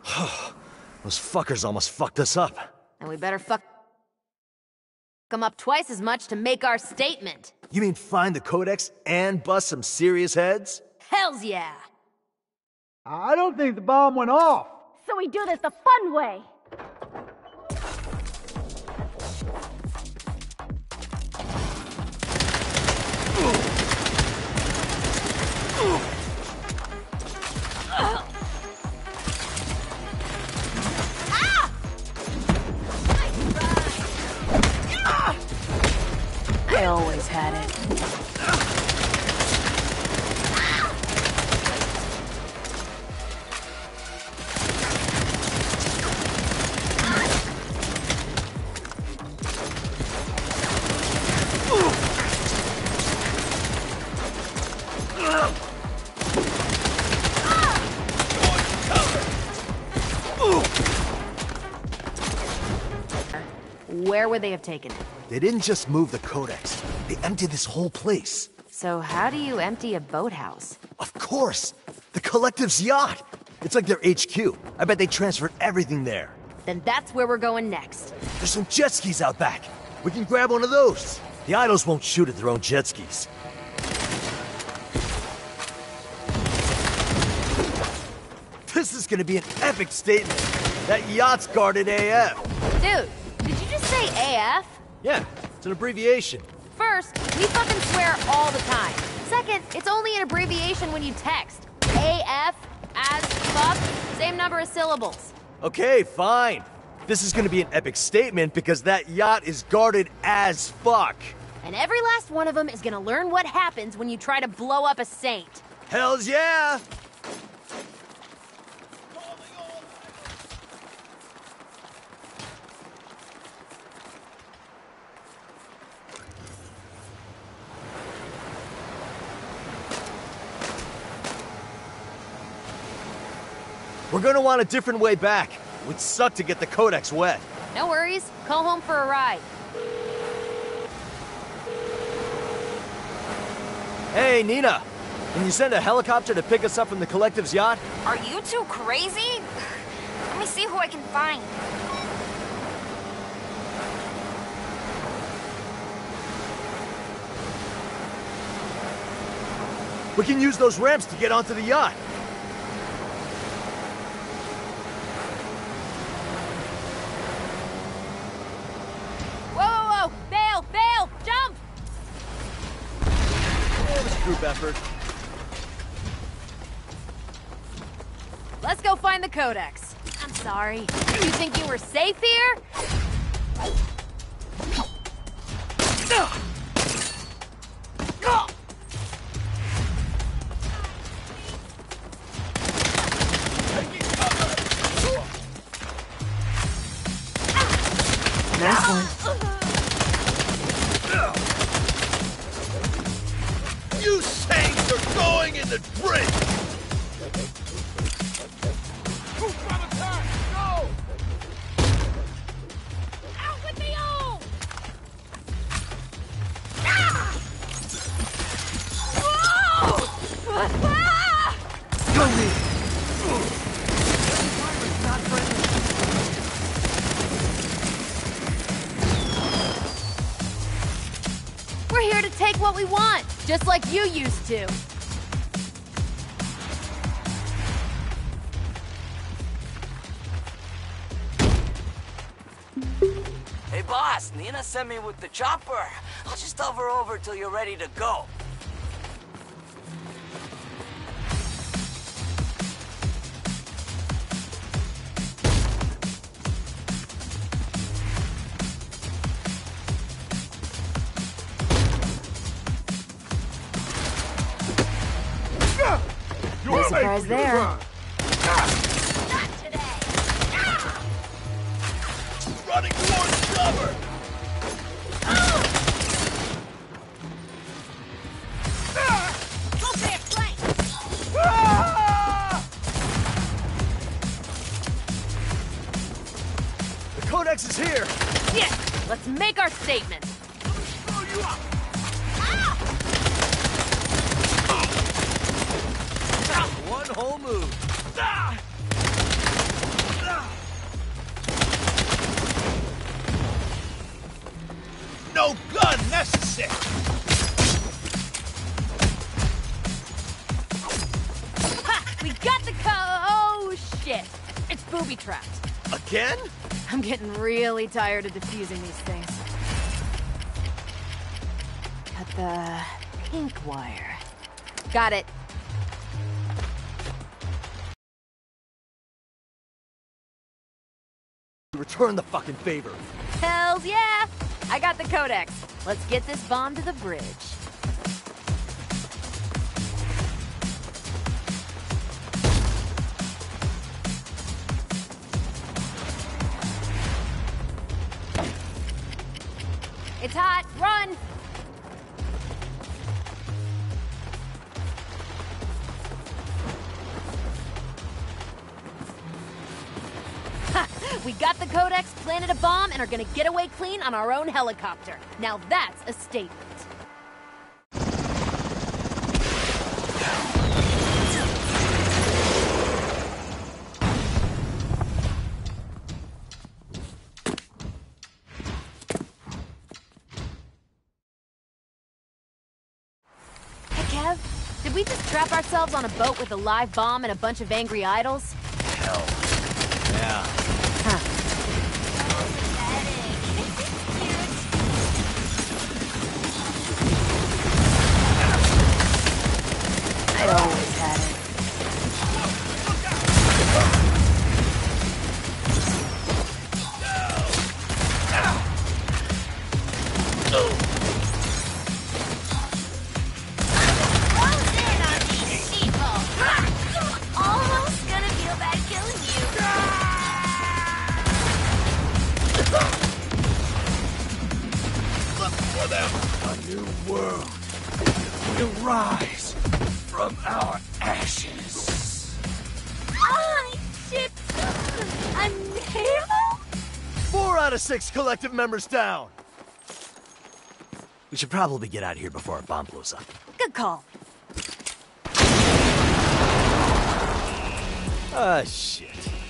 Those fuckers almost fucked us up. And we better fuck them up twice as much to make our statement. You mean find the Codex and bust some serious heads? Hells yeah! I don't think the bomb went off. So we do this the fun way. I always had it. Where would they have taken it? They didn't just move the Codex. They emptied this whole place. So how do you empty a boathouse? Of course! The Collective's yacht! It's like their HQ. I bet they transferred everything there. Then that's where we're going next. There's some jet skis out back. We can grab one of those. The idols won't shoot at their own jet skis. This is gonna be an epic statement. That yacht's guarded AF. Dude, did you just say AF? Yeah, it's an abbreviation. First, we fucking swear all the time. Second, it's only an abbreviation when you text. AF, as fuck, same number of syllables. Okay, fine. This is gonna be an epic statement because that yacht is guarded as fuck. And every last one of them is gonna learn what happens when you try to blow up a saint. Hells yeah! We're gonna want a different way back. It would suck to get the Codex wet. No worries, call home for a ride. Hey, Nina. Can you send a helicopter to pick us up from the Collective's yacht? Are you two crazy? Let me see who I can find. We can use those ramps to get onto the yacht. Whoa, bail, bail, jump! It was a group effort. Let's go find the Codex. I'm sorry. You think you were safe here? Nice one. You saints are going in the drink! Out with the O! Go me! We're here to take what we want, just like you used to. Hey boss, Nina sent me with the chopper. I'll just hover over till you're ready to go. No surprise there. Not today. Running towards cover! Go back flank. The Codex is here! Yeah, let's make our statement. One whole move. Shit. Ha! We got the oh, shit. It's booby-trapped. Again? I'm getting really tired of defusing these things. Cut the pink wire. Got it. Return the fucking favor. Hells yeah! I got the codex. Let's get this bomb to the bridge. It's hot. Run! Ha! We got the codex, planted a bomb, and are gonna get away clean on our own helicopter. Now that's a statement. Kev, did we just trap ourselves on a boat with a live bomb and a bunch of angry idols? Hell. Yeah. I always had it. Almost gonna feel bad killing you. Look for them. A new world will rise from our ashes. Ah, shit. I'm Halo? 4 out of 6 collective members down. We should probably get out of here before our bomb blows up. Good call. Ah, shit.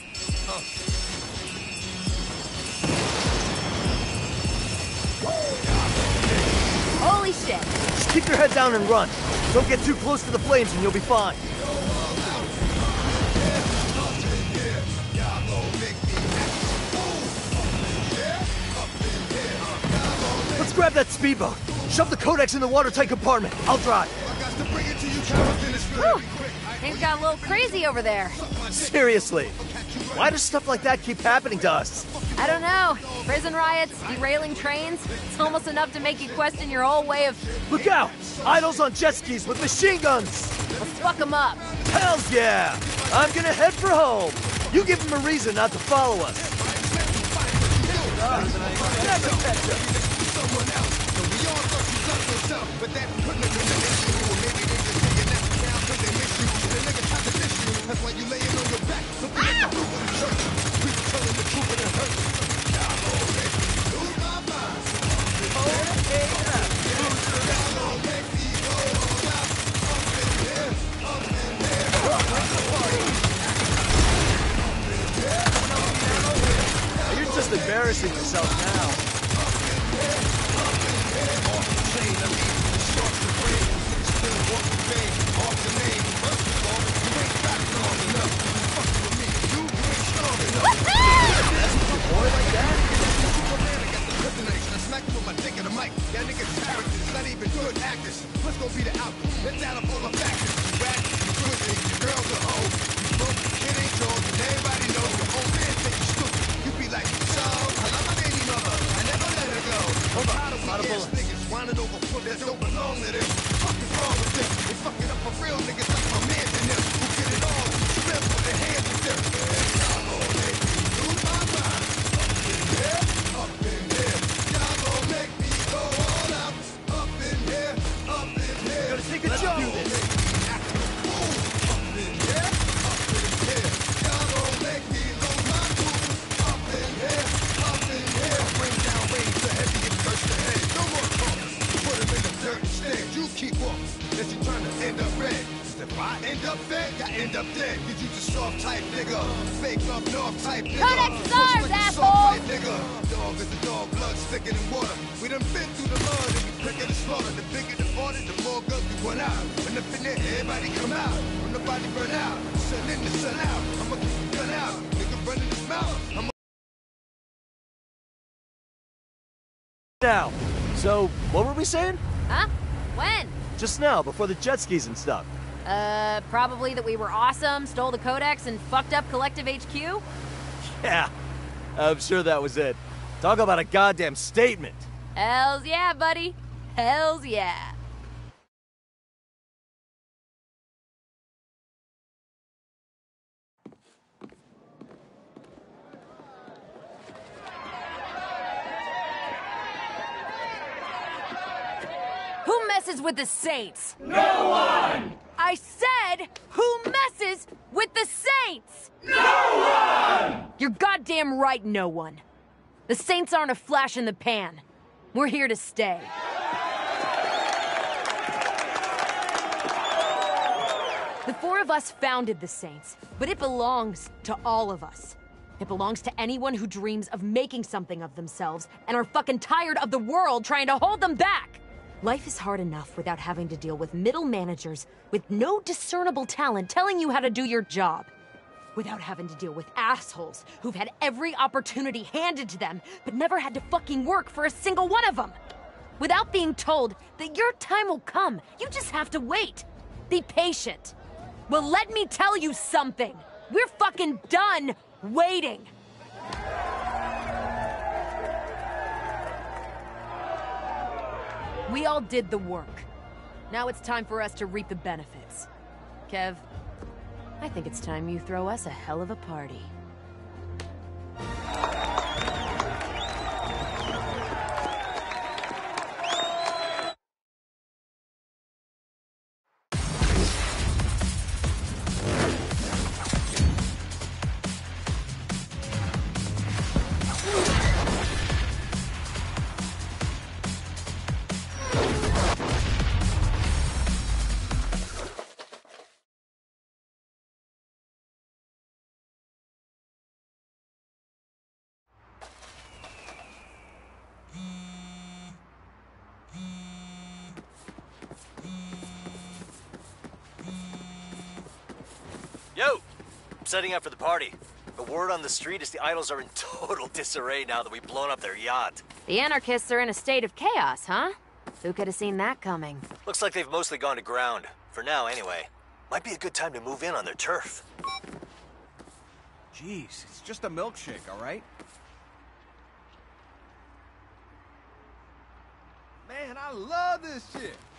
Holy shit. Just keep your head down and run. Don't get too close to the flames and you'll be fine. Let's grab that speedboat. Shove the codex in the watertight compartment. I'll drive. Whew. Things got a little crazy over there. Seriously. Why does stuff like that keep happening to us? I don't know. Prison riots, derailing trains. It's almost enough to make you question your whole way of... Look out! Idols on jet skis with machine guns! Let's fuck them up. Hells yeah! I'm gonna head for home. You give them a reason not to follow us. Never catch up. You're just embarrassing yourself now. head, I end up dead. Cause you just soft type nigga. Fake up north type nigga. Codex is Push ours, with the asshole! soft type nigga. Dog is a dog, blood thicker than water. We done been through the mud and we quicker to slaughter. The bigger the order, the more guns we run out. When up in there, everybody come out. When the body burn out, sun in the sun out. I'ma keep the gun out. Nigga running his mouth. Now, so what were we saying? Huh? When? Just now, before the jet skis and stuff. Probably that we were awesome, stole the Codex, and fucked up Collective HQ? Yeah, I'm sure that was it. Talk about a goddamn statement. Hells yeah, buddy. Hells yeah. Who messes with the Saints? No one! I said, who messes with the Saints? No one! You're goddamn right, no one. The Saints aren't a flash in the pan. We're here to stay. The four of us founded the Saints, but it belongs to all of us. It belongs to anyone who dreams of making something of themselves and are fucking tired of the world trying to hold them back. Life is hard enough without having to deal with middle managers with no discernible talent telling you how to do your job. Without having to deal with assholes who've had every opportunity handed to them but never had to fucking work for a single one of them. Without being told that your time will come, you just have to wait. Be patient. Well, let me tell you something. We're fucking done waiting. We all did the work. Now it's time for us to reap the benefits. Kev, I think it's time you throw us a hell of a party. Yo! I'm setting up for the party. The word on the street is the idols are in total disarray now that we've blown up their yacht. The anarchists are in a state of chaos, huh? Who could have seen that coming? Looks like they've mostly gone to ground. For now, anyway. Might be a good time to move in on their turf. Jeez, it's just a milkshake, all right? Man, I love this shit.